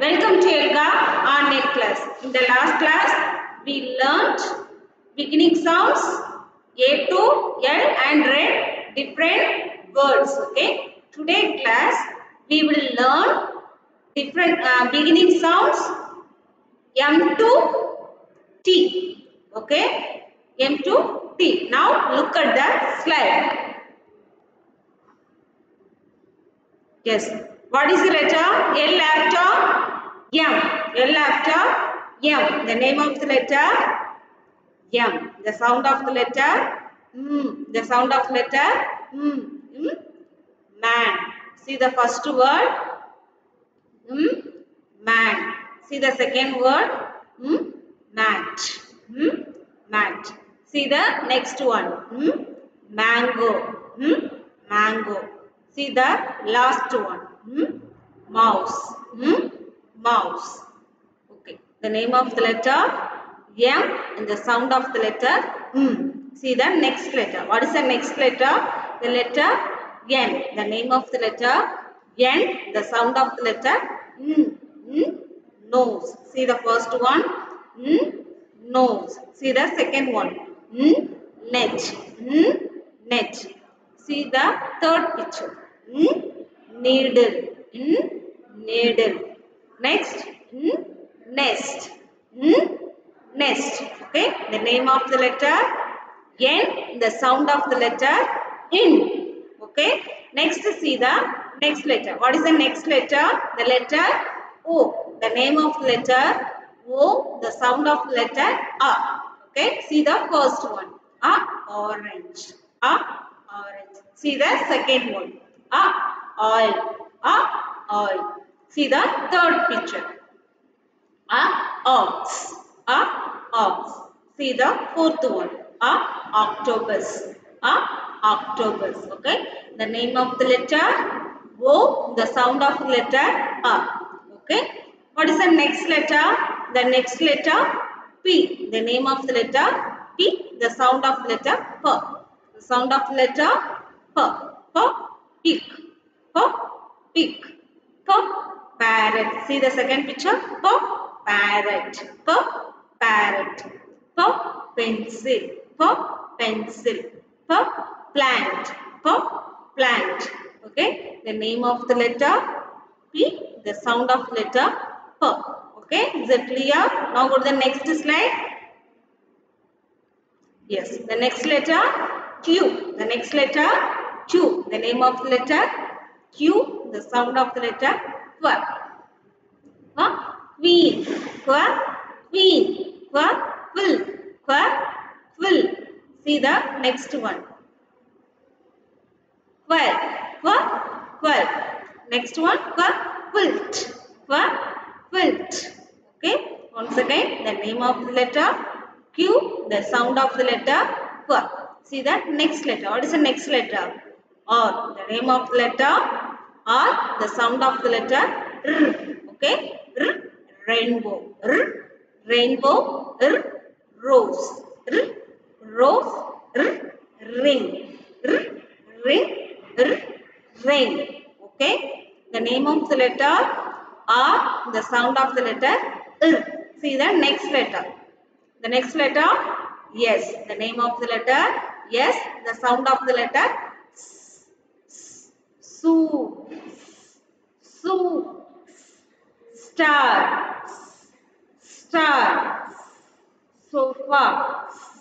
Welcome to Elga online class. In the last class, we learnt beginning sounds A to L and read different words. Okay. Today class, we will learn different beginning sounds M to T. Okay. M to T. Now look at the slide. Yes. What is the letter? L after M. L after M. The name of the letter M. The sound of the letter The sound of letter Man. See the first word Man. See the second word Mat. Mat. See the next one Mango. Mango. See the last one Mouse. Mouse. Okay. The name of the letter M and the sound of the letter See the next letter. What is the next letter? The letter N. The name of the letter N. The sound of the letter Nose. See the first one nose. See the second one net. Net. See the third picture needle. Needle. Next nest. Nest. Okay. The name of the letter N. The sound of the letter in. Okay. Next see the next letter. What is the next letter? The letter O. The name of the letter O. The sound of the letter A. Okay. See the first one. A orange. A orange. See the second one. A oil. A oil. See the third picture. A ox. A ox. See the fourth one. A octopus. A octopus. Okay. The name of the letter O. The sound of the letter A. Okay. What is the next letter? The next letter P. The name of the letter P. The sound of the letter P. The sound of the letter P. P. Pig. P. Pig. P. Parrot. See the second picture? P. Parrot. P. Parrot. P. Pencil. P. Pencil. P. Plant. P. Plant. Okay. The name of the letter P. The sound of letter P. Okay. Is it clear? Now go to the next slide. Yes. The next letter Q. The next letter Q. The name of the letter Q. The sound of the letter Q. Queen. Queen. Quill. Quill. See the next one. Quill. Next one. Quilt. Quilt. Okay. Once again, the name of the letter Q. The sound of the letter Q. See that next letter. What is the next letter? R. The name of the letter R. The sound of the letter R. Okay. R. Rainbow. R. Rainbow. R. Rose. R. Rose. R. Ring. R. Ring. R. Rain. Okay. The name of the letter R. The sound of the letter R. See the next letter. The next letter yes. The name of the letter yes. The sound of the letter Sue. Sue. Star. Star. Sofa.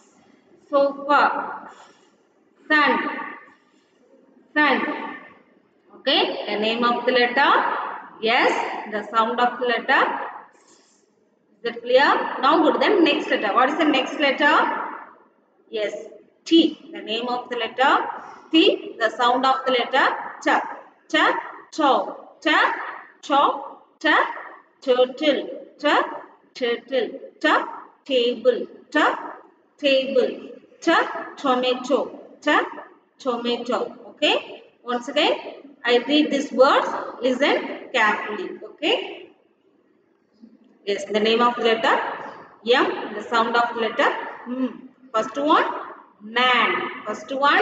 Sofa. Sun. Sun. Okay. The name of the letter yes. The sound of the letter is it clear? Now go to the next letter. What is the next letter? Yes. T. The name of the letter T. The sound of the letter T. T. Chow. T. Chow. T. Turtle. T. Turtle. T. Table. T. Table. T. Tomato. T. Tomato. Okay. Once again, I read these words. Listen carefully. Okay. Yes, the name of the letter M. The sound of the letter First one, man. First one,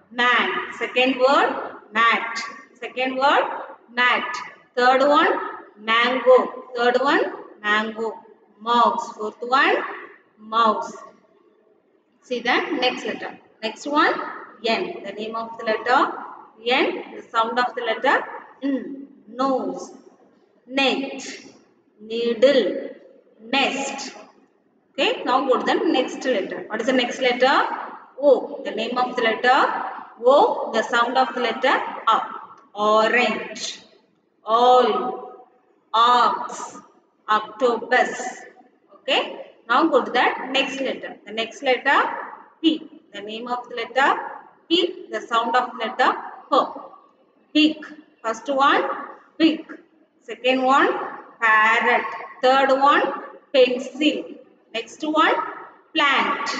man. Second word, mat. Second word, mat. Third one, mango. Third one, mango. Mouse. Fourth one, mouse. See that next letter. Next one, N. The name of the letter N. The sound of the letter N. Nose. Net. Needle. Nest. Okay, now go to the next letter. What is the next letter? O. The name of the letter O. The sound of the letter A. Orange. Oil. Ox. Octopus. Okay. Now go to that next letter. The next letter P. The name of the letter P. The sound of the letter P. Pig. First one pig. Second one parrot. Third one pencil. Next one plant.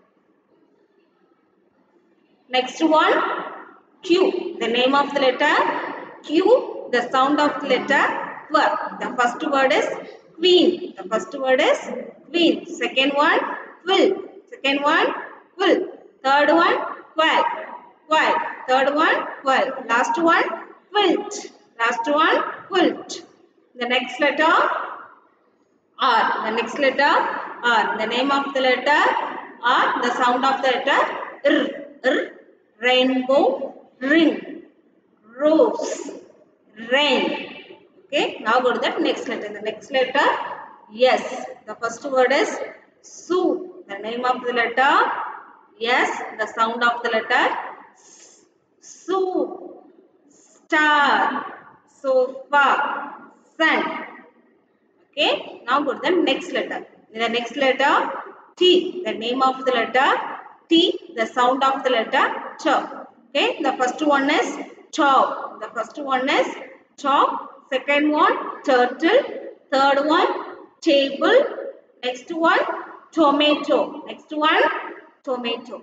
Next one Q. The name of the letter Q. The sound of the letter Q. The first word is queen. The first word is queen. Second one quill. Second one quill. Third one quill. Quill. Third one quill. Last one quilt. Last one quilt. The next letter R. The next letter R. The name of the letter R. The sound of the letter R. R. Rainbow. Ring. Rose. Rain. Okay. Now go to the next letter. The next letter S. The first word is soup. The name of the letter S. The sound of the letter S. Soup. Star. Sofa. Sun. Okay, now go to the next letter. The next letter T. The name of the letter T. The sound of the letter T. Okay, the first one is top. The first one is top. Second one turtle. Third one table. Next one tomato. Next one tomato.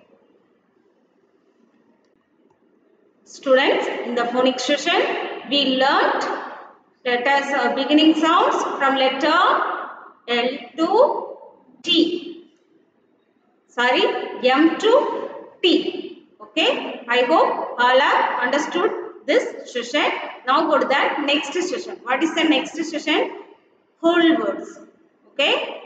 Students, in the phonics session, we learnt letters beginning sounds from letter L to T. Sorry, M to T. Okay, I hope all have understood this session. Now go to the next session. What is the next session? Whole words. Okay.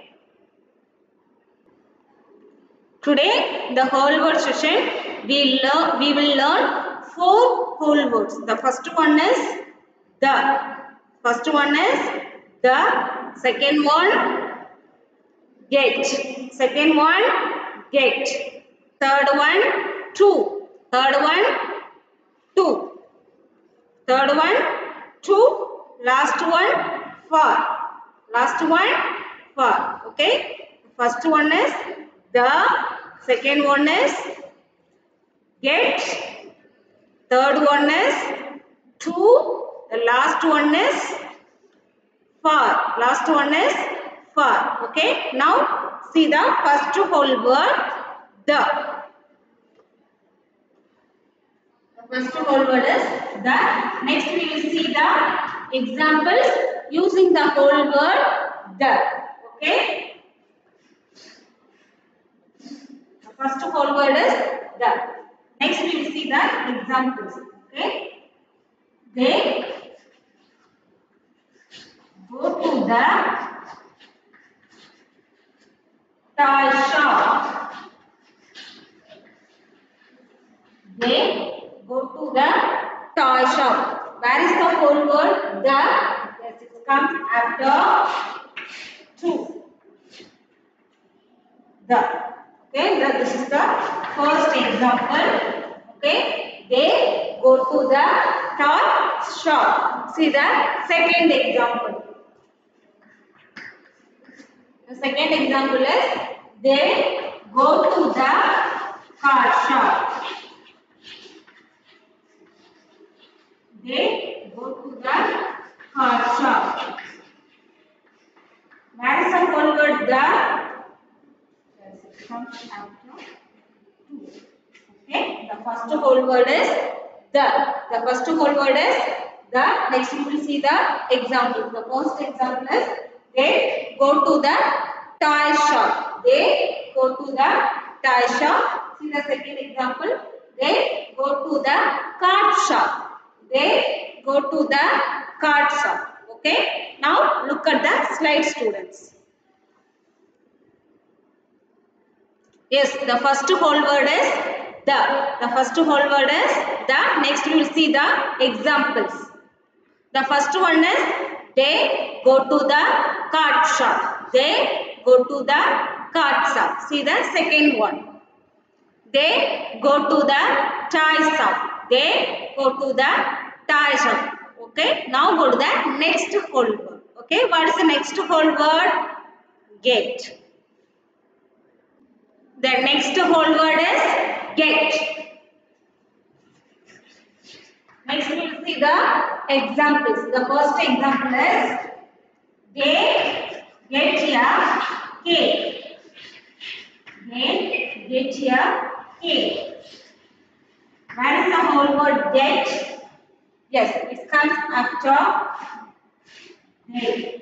Today, the whole word session, we will learn 4 whole words. The first one is the. First one is the. Second one, get. Second one, get. Third one, to. Third one, to. Third one, to. Last one, for. Last one, for. Okay. First one is the. Second one is get. Third one is to. The last one is for. Last one is for. Okay. Now see the first whole word the. The first whole word is the. Next we will see the examples using the whole word the. Okay. The first whole word is the. Next we will see the examples. Okay. They go to the toy shop. They go to the toy shop. Where is the whole word? The. Yes, it comes after to. The. Okay, this is the first example. Okay, they go to the toy shop. See the second example. The second example is they go to the car shop. They go to the car shop. Where is the whole word the? Yes, it comes after to. Okay, the first whole word is the. The first whole word is the. Next we will see the example. The first example is they go to the toy shop. They go to the toy shop. See the second example. They go to the card shop. They go to the card shop. Okay. Now look at the slide, students. Yes, the first whole word is the. The first whole word is the. Next we will see the examples. The first one is they go to the card shop. They go to the card shop. See the second one. They go to the toy shop. They go to the toy shop. Okay. Now go to the next whole word. Okay. What is the next whole word? Get. The next whole word is get. Next we will see the examples. The first example is they get a cake. They get a cake. Where is the whole word get? Yes, it comes after they.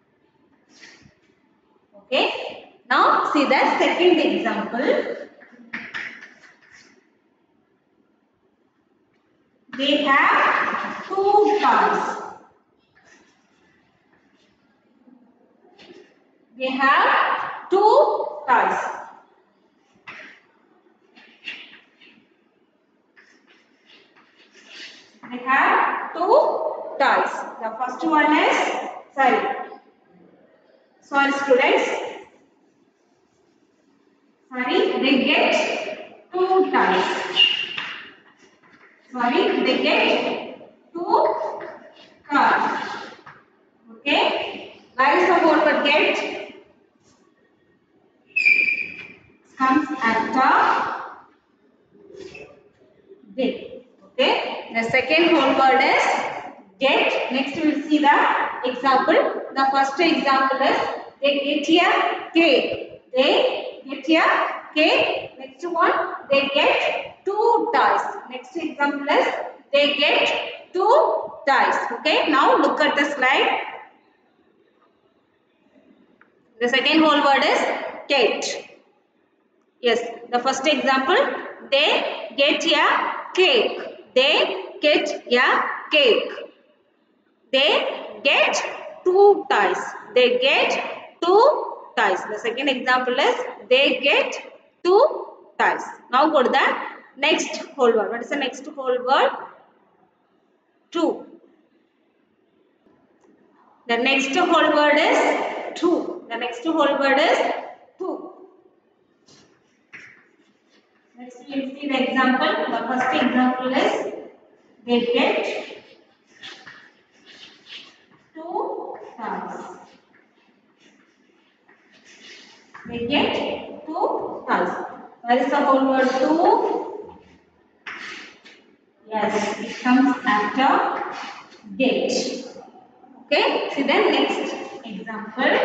Okay. Now see the second example. They have two cars. They have two cars. They have two toys. The first one is sorry students. They get two toys. They get two cars. Okay. Where is the whole word get? Comes after they. Okay. The second whole word is get. Next we will see the example. The first example is they get a cake. They get a cake. Next one, they get two toys. Next example is they get two toys. Okay. Now look at the slide. The second whole word is get. Yes. The first example, they get a cake. They get a cake. They get two toys. They get two toys. The second example is they get two toys. Now go to the next whole word. What is the next whole word? Two. The next whole word is two. The next whole word is two. Next we will see the example. The first example is they get two toys. They get two toys. Where is the whole word two? Yes, it comes after get. Okay, see the next example.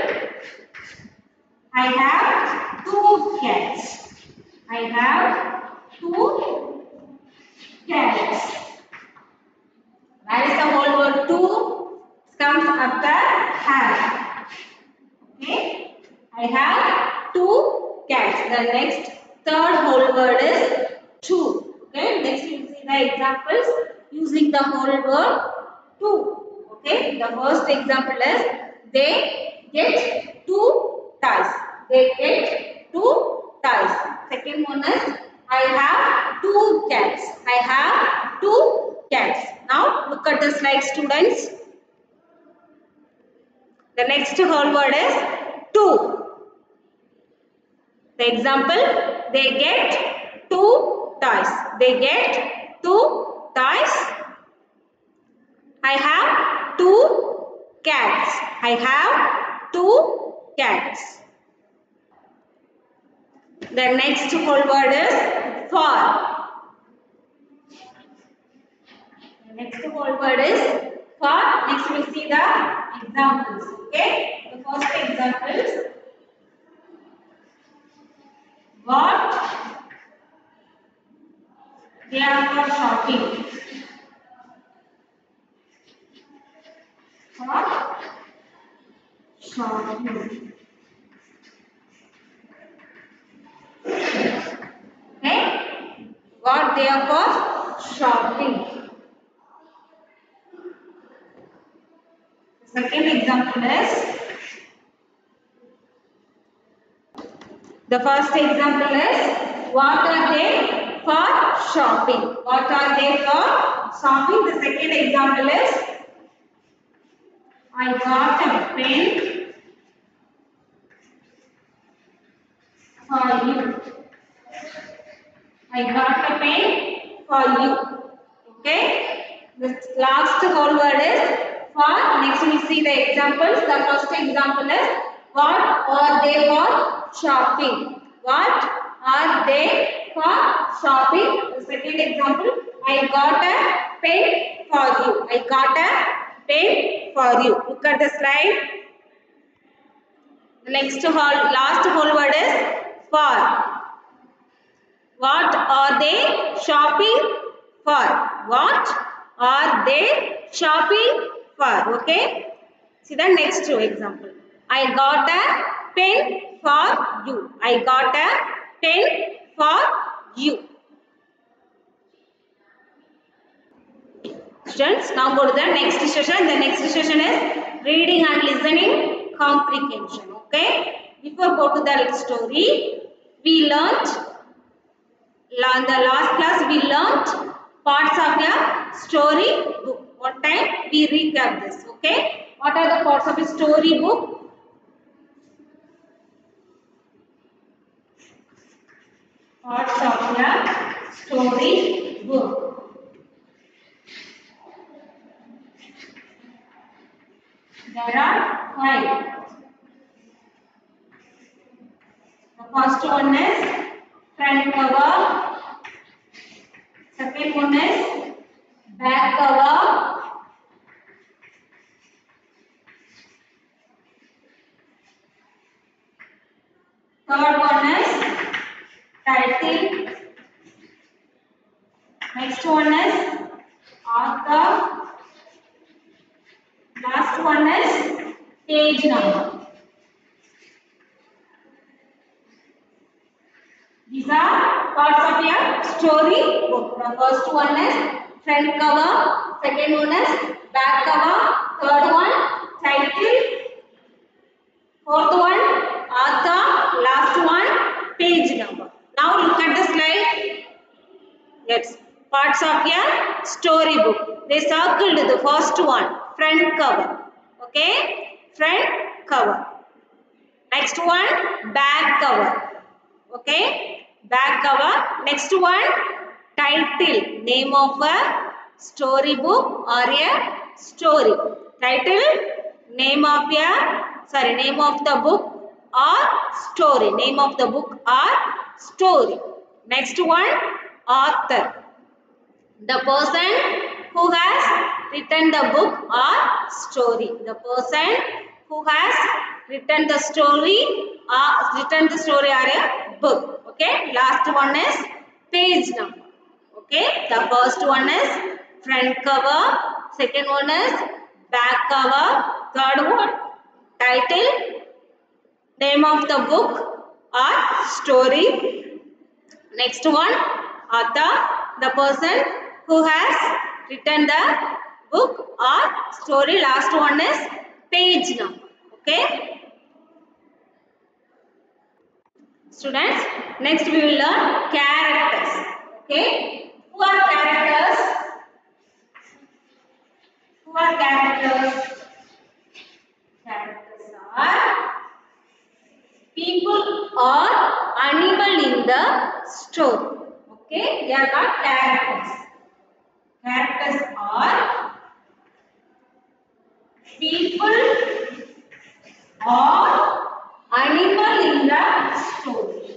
I have two cats. I have two cats. Where is the whole word two? It comes after have. Okay, I have two cats. The next third whole word is two. Okay, next we will see the examples using the whole word two. Okay, the first example is they get two toys. They get two toys. Second one is I have two cats. I have two cats. Now look at the slide, students. The next whole word is two. The example, they get two toys. They get two toys. I have two cats. I have two cats. The next whole word is for. The next whole word is for. Next we will see the examples. Okay. The first examples. What? They are for shopping. For shopping. Okay? What they are for shopping. Second example is, the first example is, what are they for shopping? What are they for shopping? The second example is, I got a pen for you. I got a pen for you. Okay. The last whole word is for. Next we see the examples. The first example is, what are they for shopping? What are they for shopping? The second example, I got a pen for you. I got a pen for you. Look at the slide. The last whole word is for. What are they shopping for? What are they shopping for? Okay. See the next two example. I got a pen for you. I got a pen for you. Students, now go to the next session. The next session is reading and listening comprehension. Okay. Before go to the story, we learned in the last class we learnt parts of a story book. One time we recap this. Okay. What are the parts of a story book? Parts of a story book. There are 5. The first one is front cover. Second one is back cover. Third one is title. Next one is author. Last one is page number. These are parts of your story book. The first one is front cover, second one is back cover, third one title, fourth one author, last one page number. Now look at the slide. Yes, parts of your story book. They circled the first one, front cover. Okay, front cover. Next one, back cover. Okay, back cover. Next one, title, name of a story book or a story. Title, name of the book or story. Name of the book or story. Next one, author, the person who has written the book or story. The person who has written the story or a book. Okay. Last one is page number. Okay. The first one is front cover. Second one is back cover. Third one title, name of the book or story. Next one author, the person who has written the book or story. Last one is page number. Okay. Students, next we will learn characters. Okay. Who are characters? Who are characters? Characters are people or animal in the story. Okay. They are called characters. Characters are people or animal in the story.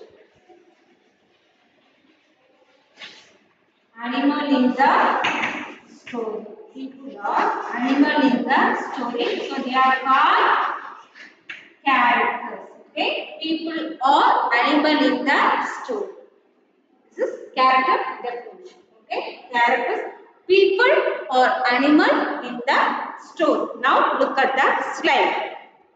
Animal in the story. People or animal in the story. So they are called characters. Okay. People or animal in the story. This is character definition. Okay. Characters, people or animal in the story. Now look at the slide.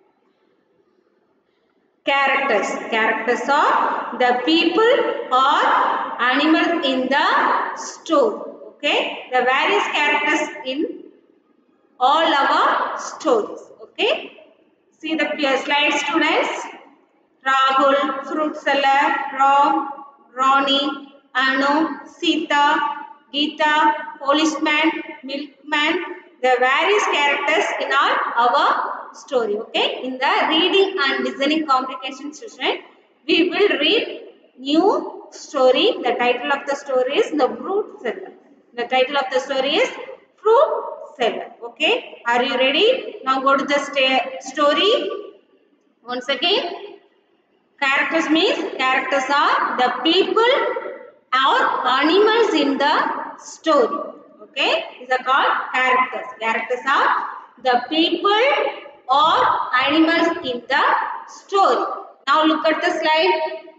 Characters. Characters are the people or animals in the story. Okay. The various characters in all our stories. Okay. See the slide, students. Rahul, fruit seller. Ram, Ronnie, Anu, Sita, Geeta, policeman, milkman. The various characters in our story. Okay. In the reading and listening comprehension session, we will read new story. The title of the story is The Fruit Seller. The title of the story is Fruit Seller. Okay. Are you ready? Now go to the story. Once again, characters means characters are the people or animals in the story. Okay, these are called characters. Characters are the people or animals in the story. Now look at the slide.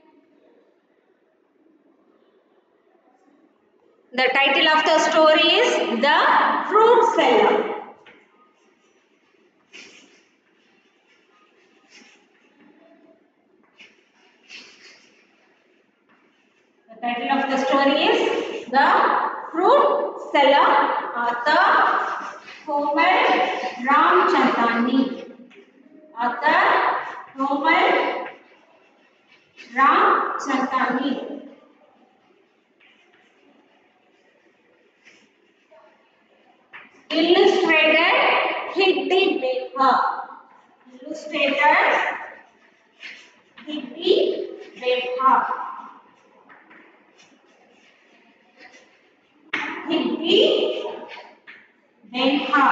The title of the story is The Fruit Seller. The title of the story is The Fruit Seller. Author Komal Ramchandani. Author Komal Ramchandani. Illustrated Hiddi Bekha. Illustrated Hiddi Bekha. Hiddi Bekha.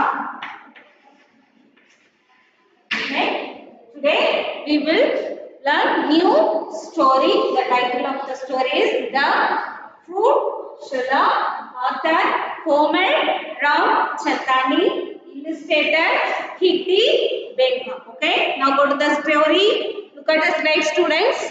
Okay. Today we will learn new story. The title of the story is The Fruit Seller. Author Komal Ramchandani. Illustrator Hiddi Bekha. Okay. Now go to the story. Look at the slide, students.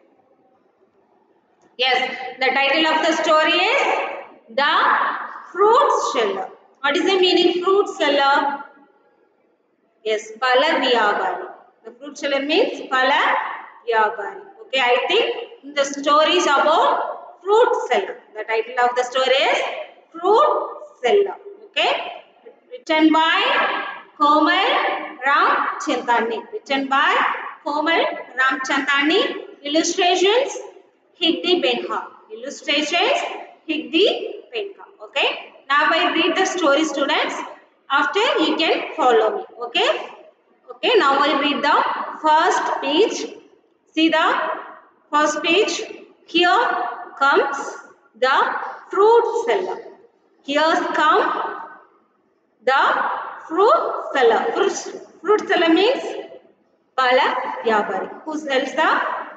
Yes, the title of the story is The Fruit Seller. What is the meaning fruit seller? Yes, Pala Vyabari. The fruit seller means Pala Vyabari. Okay, I think the story is about fruit seller. The title of the story is Fruit Seller. Okay, written by Komal Ramchandani. Written by Komal Ramchandani. Illustrations Hiddi Bekha. Illustrations Hiddi Bekha. Okay. Now I read the story, students. After you can follow me. Okay. Okay. Now I read the first page. See the first page. Here comes the fruit seller. Here comes the fruit seller. Fruit seller means Pala Vyabari. Who sells the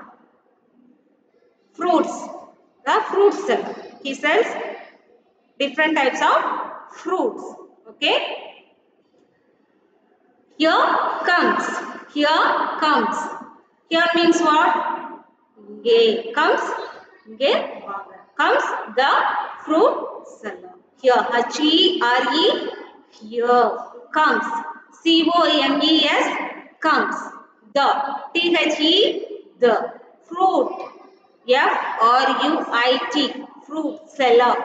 fruits? The fruit seller. He sells different types of fruits. Okay. Here comes. Here comes. Here means what? Comes. Comes the fruit seller. Here. H-E-R-E. Here. Comes. C-O-M-E-S. Comes. The. T-H-E. The. Fruit. F-R-U-I-T. Fruit seller.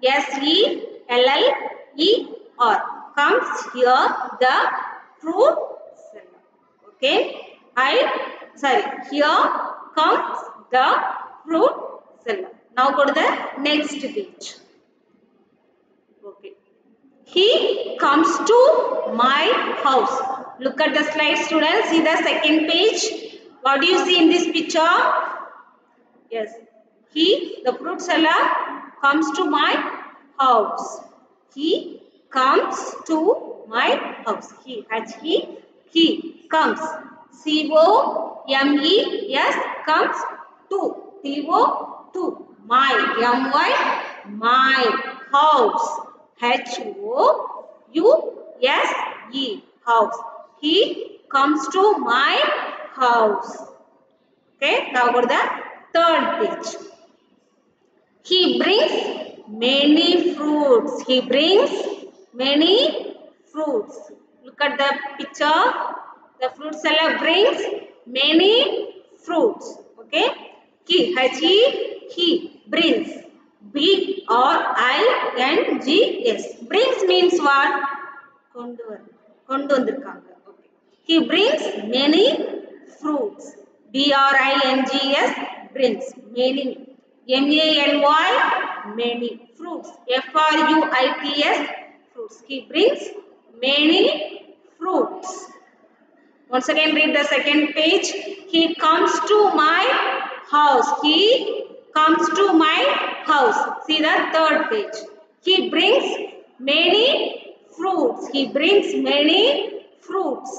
S-E-L-L-E-R. Comes here the fruit seller. Okay. Here comes the fruit seller. Now go to the next page. Okay. He comes to my house. Look at the slide, students. See the second page. What do you see in this picture? Yes. The fruit seller comes to my house. He comes to my house. He comes. C-O-M-E-S comes to. T-O-to. My. M-Y. My house. H-O-U-S-E. House. He comes to my house. Okay. Now go to the third page. He brings many fruits. He brings many fruits. Look at the picture. The fruit seller brings many fruits. Okay. He brings. B-R-I-N-G-S. Brings means what? Kondu vandirukanga. Okay. He brings many fruits. B-R-I-N-G-S, brings many. M-A-N-Y, many fruits. F-R-U-I-T-S, fruits. He brings many fruits. Once again read the second page. He comes to my house. He comes to my house. See the third page. He brings many fruits. He brings many fruits.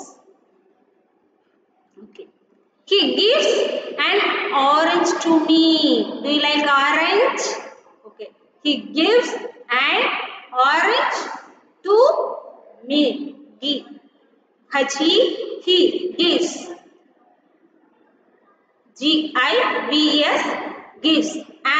Okay. He gives an orange to me. Do you like orange? Okay. He gives an orange to me. He gives. G-I-V-S, gives.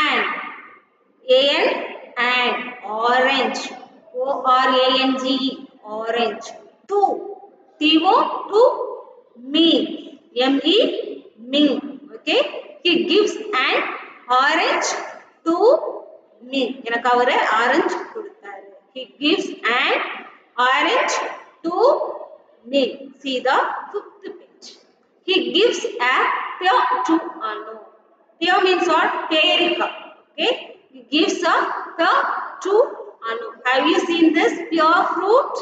And orange. O-R-A-N-G-E, orange. To. T-O, to me. M-E, me. Okay. He gives an orange to me. எனக்கு அவரு orange கொடுத்தாரு. He gives an orange to me. See the fifth page. He gives a pear to Anu. Pear means what? Perika. Okay. He gives a pear to Anu. Have you seen this pear fruit?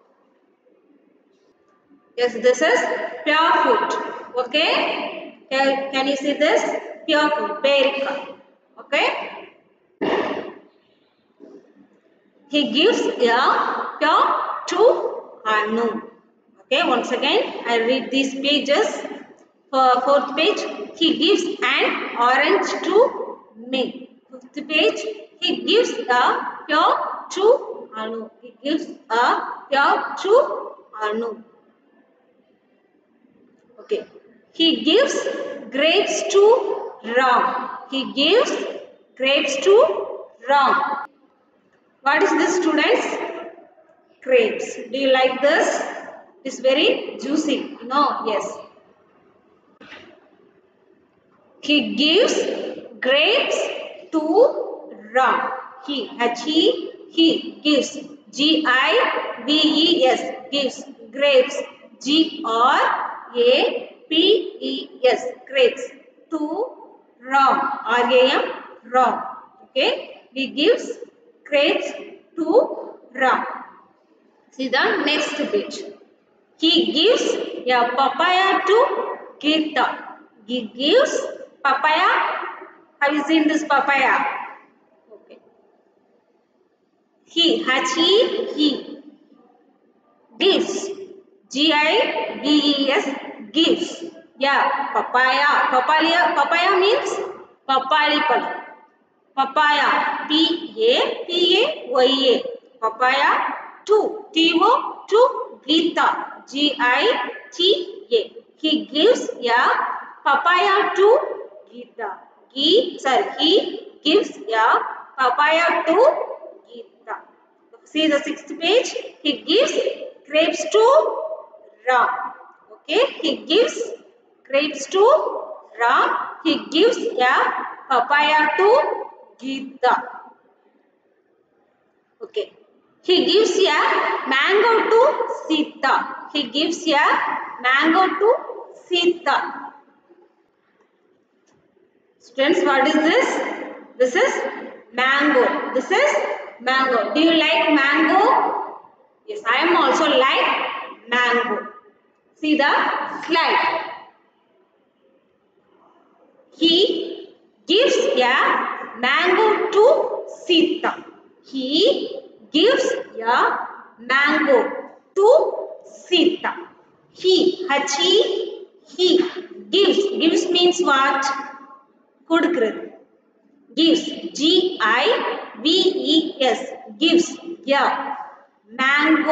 Yes, this is pear fruit. Okay. Can you see this? Pear fruit. Perika. Okay. He gives a pear to Anu. Okay. Once again, I read these pages. Fourth page, he gives an orange to me. Fifth page, he gives a pear to Anu. He gives a pear to Anu. Okay. He gives grapes to Ram. He gives grapes to Ram. What is this, students? Grapes. Do you like this? It's very juicy. No? Yes. He gives grapes to Ram. He gives. G-I-V-E-S, gives. Grapes. G-R-A-P-E-S, grapes. To Ram. R-A-M, Ram. Okay. He gives grapes to Ram. See the next page. He gives a papaya to Geeta. He gives papaya. Have you seen this papaya? Okay. He gives. G-I-V-E-S, gives. Yeah, papaya. Papaya means papali palam. Papaya. P-A-P-A-Y-A. Papaya to. T-O to Geeta. G-I-T-A. He gives a papaya to Geeta. He gives a papaya to Geeta. See the sixth page. He gives grapes to Ram. Okay. He gives grapes to Ram. He gives a papaya to Geeta. Okay. He gives a mango to Sita. He gives a mango to Sita. Students, what is this? This is mango. This is mango. Do you like mango? Yes, I am also like mango. See the slide. He gives a mango to Sita. He gives a mango to Sita. He gives. Gives means what? கொடுக்கிறது. Gives. G-I-V-E-S. Gives. Yeah. Mango.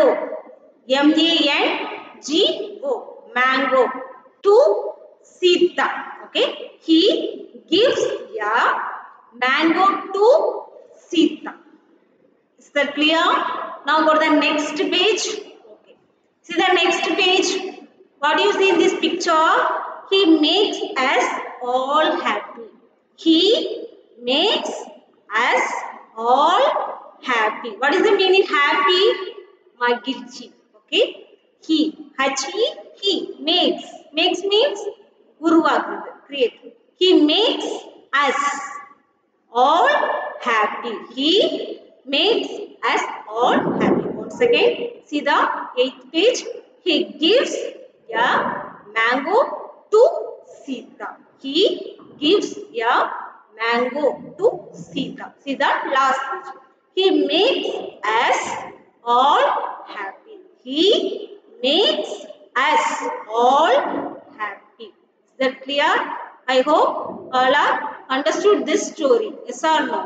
M-A-N-G-O. Mango. To Sita. Okay. He gives a mango to Sita. Is that clear? Now go to the next page. Okay. See the next page. What do you see in this picture? He makes us all happy. He makes us all happy. What is the meaning happy? Magirchi. Okay. He He makes. Makes means உருவாக்குறது. Create. He makes us all happy. He makes us all happy. Once again, see the 8th page. He gives a mango to Sita. He gives a mango to Sita. See the last page. He makes us all happy. He makes us all happy. Is that clear? I hope all are understood this story. Yes or no?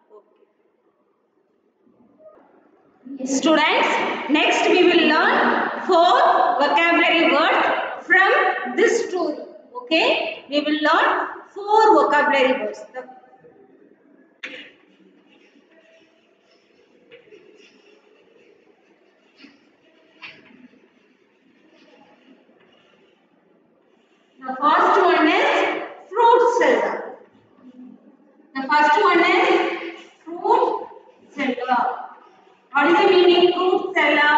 Okay. Students, next we will learn 4 vocabulary words from this story. Okay? We will learn 4 vocabulary words. The first one is fruit seller. The first one is fruit seller. What is the meaning fruit seller?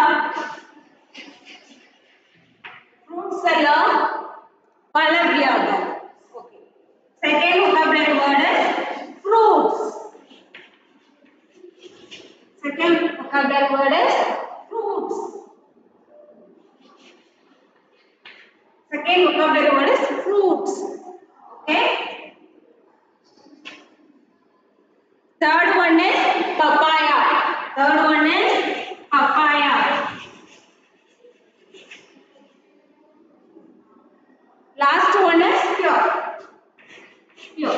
Fruit seller, pala vyapari. Okay. Second vocabulary word is fruits. Second vocabulary word is fruits. Second vocabulary word is fruits. Okay. Third one is papaya. Third one is papaya. Last one is pure. Pure.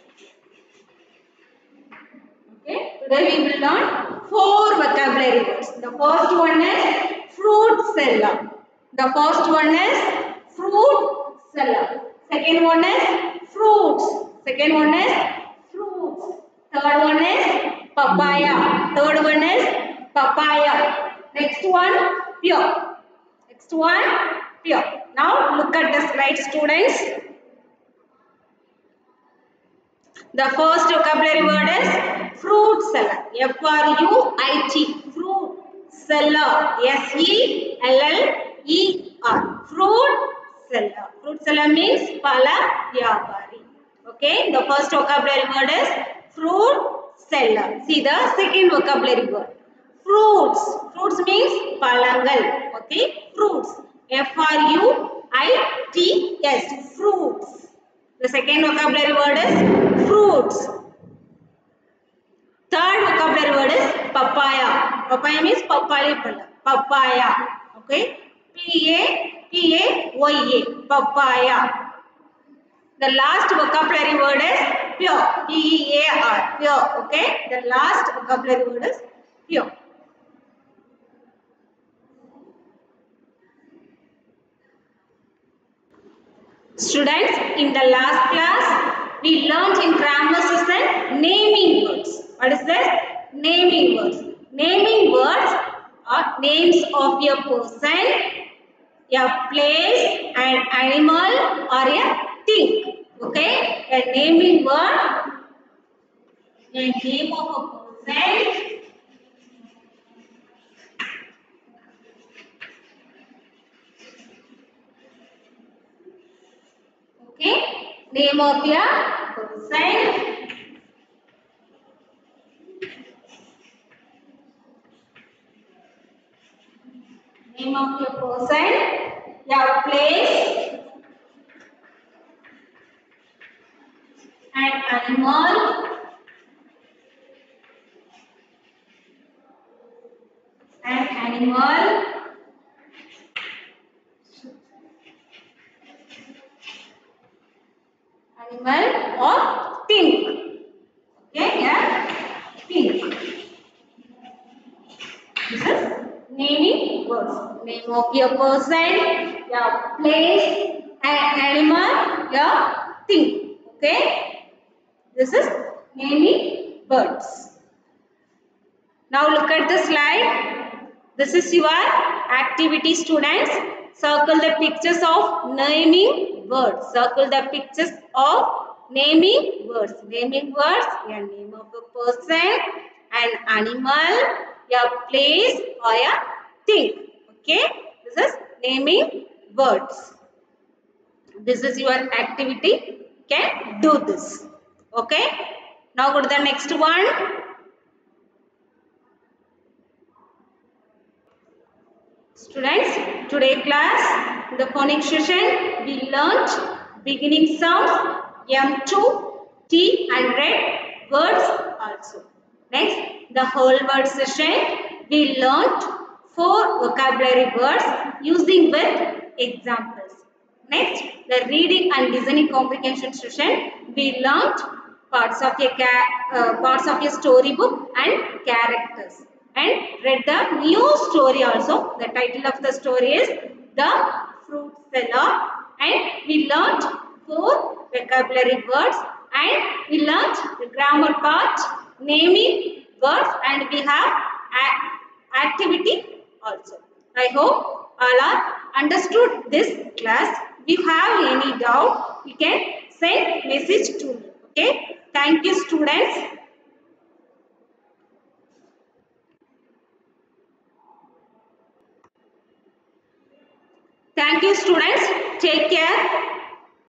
Okay. Today we will learn 4 vocabulary words. The first one is fruit seller. The first one is fruit seller. Second one is fruits. Second one is fruits. Third one is papaya. Third one is papaya. Next one pure. Next one pure. Now look at the slide, students. The first vocabulary word is fruit seller. F-R-U-I-T. Fruit seller. S-E-L-L-E-R. Fruit seller. Fruit seller means pala vyapari. Okay. The first vocabulary word is fruit seller. See the second vocabulary word. Fruits. Fruits means palangal. Okay. Fruits. F-R-U-I-T-S. Fruits. The second vocabulary word is fruits. Third vocabulary word is papaya. Papaya means papaya pala. Papaya. Okay. P-A-P-A-Y-A. Papaya. The last vocabulary word is pure. P-E-A-R. Pure. Okay. The last vocabulary word is pure. Students, in the last class, we learnt in grammar session naming words. What is this? Naming words. Naming words are names of a person, a place, an animal, or a thing. Okay? A naming word, a name of a person, okay? Name of a person, name of a person, a place, an animal, animal or thing. Okay, yeah, thing. This is naming words. Name of your person, your place, an animal, your thing. Okay, this is naming words. Now look at the slide. This is your activity, students. Circle the pictures of naming words. Circle the pictures of naming words. Naming words, a name of a person, an animal, a place or a thing. Okay, this is naming words. This is your activity. Can do this. Okay. Now go to the next one. Students, today class, in the phonics session, we learnt beginning sounds M2, T and red words also. Next, the whole word session, we learnt 4 vocabulary words using with examples. Next, the reading and listening comprehension session, we learnt parts of a storybook and characters, and read the new story also. The title of the story is The Fruit Seller, and we learnt 4 vocabulary words, and we learnt the grammar part, naming words, and we have activity also. I hope all are understood this class. If you have any doubt, you can send message to me. Okay. Thank you, students. Thank you, students. Take care.